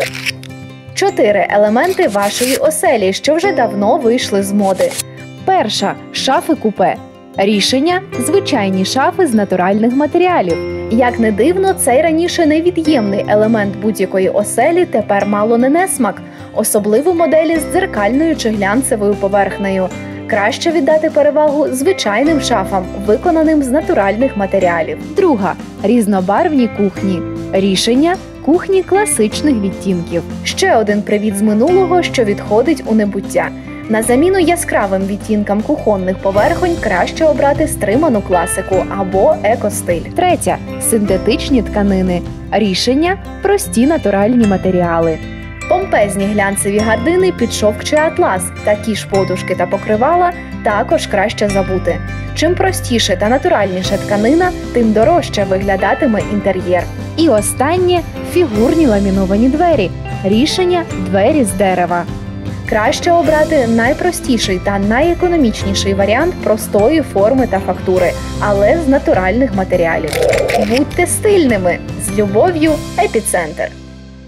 4 елементи вашої оселі, що вже давно вийшли з моди. Перша – шафи-купе. Рішення – звичайні шафи з натуральних матеріалів. Як не дивно, цей раніше невід'ємний елемент будь-якої оселі тепер мало не несмак, особливо моделі з дзеркальною чи глянцевою поверхнею. Краще віддати перевагу звичайним шафам, виконаним з натуральних матеріалів. Друга – різнобарвні кухні. Рішення – кухні класичних відтінків. Ще один привід з минулого, що відходить у небуття. На заміну яскравим відтінкам кухонних поверхонь краще обрати стриману класику або еко-стиль. Третя – синтетичні тканини. Рішення – прості натуральні матеріали. Помпезні глянцеві гардини під шовк чи атлас, такі ж подушки та покривала також краще забути. Чим простіше та натуральніша тканина, тим дорожче виглядатиме інтер'єр. І останнє – фігурні ламіновані двері. Рішення – двері з дерева. Краще обрати найпростіший та найекономічніший варіант простої форми та фактури, але з натуральних матеріалів. Будьте стильними! З любов'ю, Епіцентр!